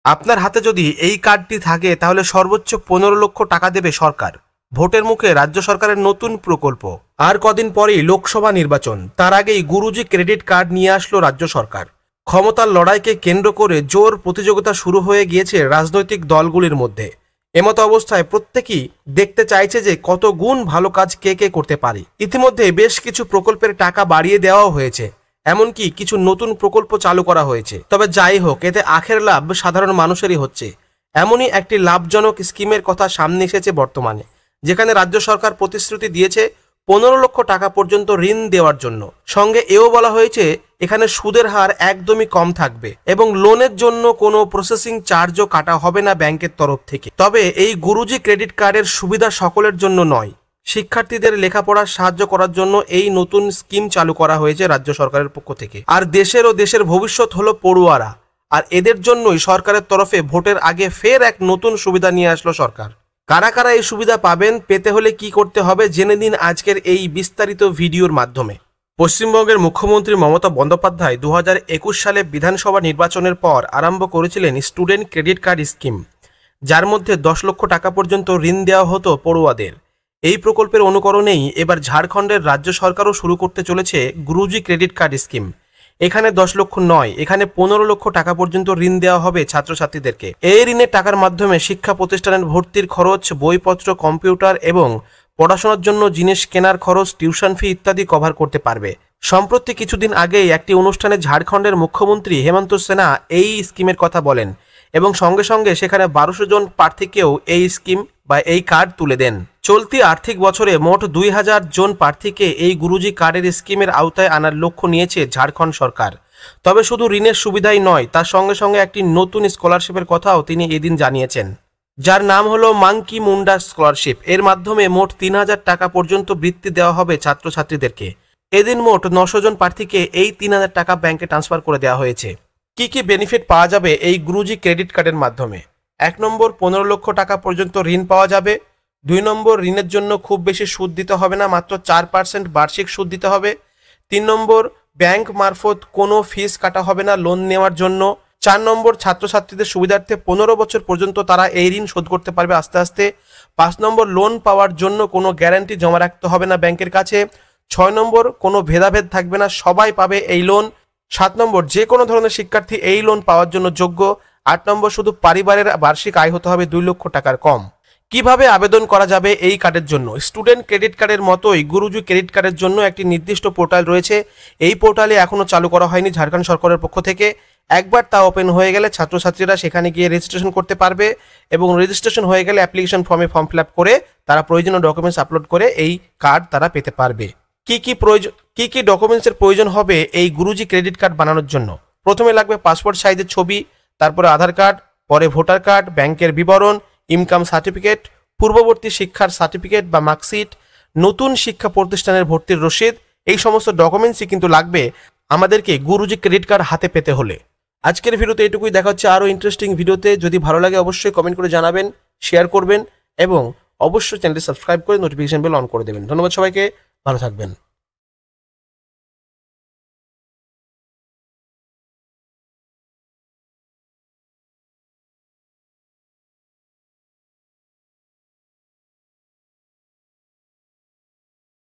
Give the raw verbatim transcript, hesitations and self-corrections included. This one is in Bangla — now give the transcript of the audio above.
আপনার হাতে যদি এই কার্ডটি থাকে তাহলে সর্বোচ্চ পনেরো লক্ষ টাকা দেবে সরকার। ভোটের মুখে রাজ্য সরকারের নতুন প্রকল্প। আর কদিন পরেই লোকসভা নির্বাচন, তার আগেই গুরুজি ক্রেডিট কার্ড নিয়ে আসলো রাজ্য সরকার। ক্ষমতার লড়াইকে কেন্দ্র করে জোর প্রতিযোগিতা শুরু হয়ে গিয়েছে রাজনৈতিক দলগুলির মধ্যে। এমতো অবস্থায় প্রত্যেকেই দেখতে চাইছে যে কত গুণ ভালো কাজ কে কে করতে পারে। ইতিমধ্যে বেশ কিছু প্রকল্পের টাকা বাড়িয়ে দেওয়াও হয়েছে, এমনকি কিছু নতুন প্রকল্প চালু করা হয়েছে। তবে যাই হোক, এতে আখের লাভ সাধারণ মানুষেরই হচ্ছে। এমনই একটি লাভজনক স্কিমের কথা সামনে এসেছে বর্তমানে, যেখানে রাজ্য সরকার প্রতিশ্রুতি দিয়েছে পনেরো লক্ষ টাকা পর্যন্ত ঋণ দেওয়ার জন্য। সঙ্গে এও বলা হয়েছে এখানে সুদের হার একদমই কম থাকবে এবং লোনের জন্য কোনো প্রসেসিং চার্জও কাটা হবে না ব্যাংকের তরফ থেকে। তবে এই গুরুজি ক্রেডিট কার্ডের সুবিধা সকলের জন্য নয়। শিক্ষার্থীদের লেখাপড়ার সাহায্য করার জন্য এই নতুন স্কিম চালু করা হয়েছে রাজ্য সরকারের পক্ষ থেকে। আর দেশের ও দেশের ভবিষ্যৎ হলো পড়ুয়ারা, আর এদের জন্যই সরকারের তরফে ভোটের আগে ফের এক নতুন সুবিধা নিয়ে আসলো সরকার। কারা কারা এই সুবিধা পাবেন, পেতে হলে কি করতে হবে জেনে নিন আজকের এই বিস্তারিত ভিডিওর মাধ্যমে। পশ্চিমবঙ্গের মুখ্যমন্ত্রী মমতা বন্দ্যোপাধ্যায় দু হাজার একুশ সালে বিধানসভা নির্বাচনের পর আরম্ভ করেছিলেন স্টুডেন্ট ক্রেডিট কার্ড স্কিম, যার মধ্যে দশ লক্ষ টাকা পর্যন্ত ঋণ দেওয়া হতো পড়ুয়াদের। এই প্রকল্পের অনুকরণেই এবার ঝাড়খণ্ডের রাজ্য সরকারও শুরু করতে চলেছে গুরুজি ক্রেডিট কার্ড স্কিম। এখানে দশ লক্ষ নয়, এখানে পনেরো লক্ষ টাকা পর্যন্ত ঋণ দেওয়া হবে ছাত্রছাত্রীদেরকে। এই ঋণের টাকার মাধ্যমে শিক্ষা প্রতিষ্ঠানের ভর্তির খরচ, বইপত্র, কম্পিউটার এবং পড়াশোনার জন্য জিনিস কেনার খরচ, টিউশন ফি ইত্যাদি কভার করতে পারবে। সম্প্রতি কিছুদিন আগেই একটি অনুষ্ঠানে ঝাড়খণ্ডের মুখ্যমন্ত্রী হেমন্ত সেনা এই স্কিমের কথা বলেন এবং সঙ্গে সঙ্গে সেখানে বারোশো জন প্রার্থীকেও এই স্কিম বা এই কার্ড তুলে দেন। চলতি আর্থিক বছরে মোট দুই হাজার জন প্রার্থীকে এই গুরুজি কার্ডের স্কিমের আওতায় আনার লক্ষ্য নিয়েছে ঝাড়খণ্ড সরকার। তবে শুধু ঋণের সুবিধাই নয়, তার সঙ্গে সঙ্গে একটি নতুন স্কলারশিপের কথাও তিনি এদিন জানিয়েছেন, যার নাম হলো মাঙ্কি মুন্ডা স্কলারশিপ। এর মাধ্যমে মোট তিন হাজার টাকা পর্যন্ত বৃত্তি দেওয়া হবে ছাত্রছাত্রীদেরকে। এদিন মোট নশো জন প্রার্থীকে এই তিন হাজার টাকা ব্যাংকে ট্রান্সফার করে দেওয়া হয়েছে। কি কি বেনিফিট পাওয়া যাবে এই গুরুজি ক্রেডিট কার্ডের মাধ্যমে? এক নম্বর, পনেরো লক্ষ টাকা পর্যন্ত ঋণ পাওয়া যাবে। দুই নম্বর, ঋণের জন্য খুব বেশি সুদ দিতে হবে না, মাত্র চার পার্সেন্ট বার্ষিক সুদ দিতে হবে। তিন নম্বর, ব্যাংক মারফত কোনো ফিস কাটা হবে না লোন নেওয়ার জন্য। চার নম্বর, ছাত্রছাত্রীদের সুবিধার্থে পনেরো বছর পর্যন্ত তারা এই ঋণ শোধ করতে পারবে আস্তে আস্তে। পাঁচ নম্বর, লোন পাওয়ার জন্য কোনো গ্যারান্টি জমা রাখতে হবে না ব্যাংকের কাছে। ছয় নম্বর, কোনো ভেদাভেদ থাকবে না, সবাই পাবে এই লোন। সাত নম্বর, যে কোনো ধরনের শিক্ষার্থী এই লোন পাওয়ার জন্য যোগ্য। আট নম্বর, শুধু পরিবারের বার্ষিক আয় হতে হবে দুই লক্ষ টাকার কম। কিভাবে আবেদন করা যাবে এই কার্ডের জন্য? স্টুডেন্ট ক্রেডিট কার্ডের মতোই গুরুজি ক্রেডিট কার্ডের জন্য একটি নির্দিষ্ট পোর্টাল রয়েছে। এই পোর্টালে এখনও চালু করা হয়নি ঝাড়খণ্ড সরকারের পক্ষ থেকে। একবার তা ওপেন হয়ে গেলে ছাত্রছাত্রীরা সেখানে গিয়ে রেজিস্ট্রেশন করতে পারবে এবং রেজিস্ট্রেশন হয়ে গেলে অ্যাপ্লিকেশন ফর্মে ফর্ম ফিল আপ করে তারা প্রয়োজনীয় ডকুমেন্টস আপলোড করে এই কার্ড তারা পেতে পারবে। কি কি প্রয়োজন কি কি ডকুমেন্টসের প্রয়োজন হবে এই গুরুজি ক্রেডিট কার্ড বানানোর জন্য? প্রথমে লাগবে পাসপোর্ট সাইজের ছবি, তারপরে আধার কার্ড, পরে ভোটার কার্ড, ব্যাংকের বিবরণ, ইনকাম সার্টিফিকেট, পূর্ববর্তী শিক্ষার সার্টিফিকেট বা মার্কশিট, নতুন শিক্ষা প্রতিষ্ঠানের ভর্তির রসিদ। এই সমস্ত ডকুমেন্টসই কিন্তু লাগবে আমাদেরকে গুরুজি ক্রেডিট কার্ড হাতে পেতে হলে। আজকের ভিডিওতে এটুকুই, দেখা হচ্ছে আরও ইন্টারেস্টিং ভিডিওতে। যদি ভালো লাগে অবশ্যই কমেন্ট করে জানাবেন, শেয়ার করবেন এবং অবশ্যই চ্যানেলটি সাবস্ক্রাইব করে নোটিফিকেশন বেল অন করে দেবেন। ধন্যবাদ সবাইকে, ভালো থাকবেন।